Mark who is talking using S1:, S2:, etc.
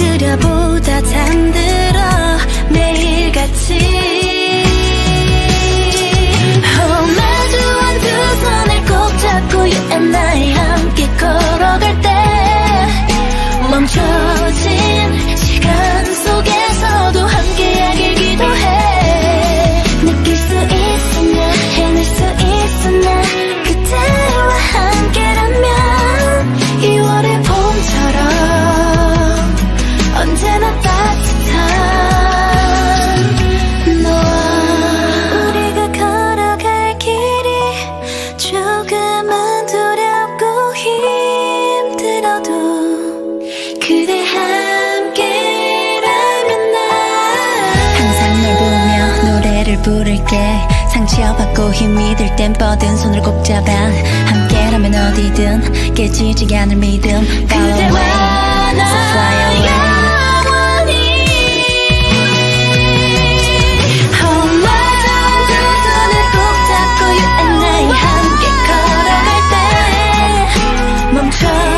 S1: 그려보다 잠들어 매일같이 마주한 두 손을 꼭 잡고 You and I 함께 걸어갈 때 멈춰진 시간 속에서도 함께하길 기도해 느낄 수 있으나 해낼 수 있으나 그대와 함께라면 2월의 봄처럼 언제나 따뜻한 너와 우리가 걸어갈 길이 조금은 두렵고 힘들어도 그대 함께라면 난 항상 널 보며 노래를 부를게 상처받고 힘이 들 땐 뻗은 손을 꼭 잡아 함께라면 어디든 깨지지 않을 믿음 Follow away, so fly away 멈춰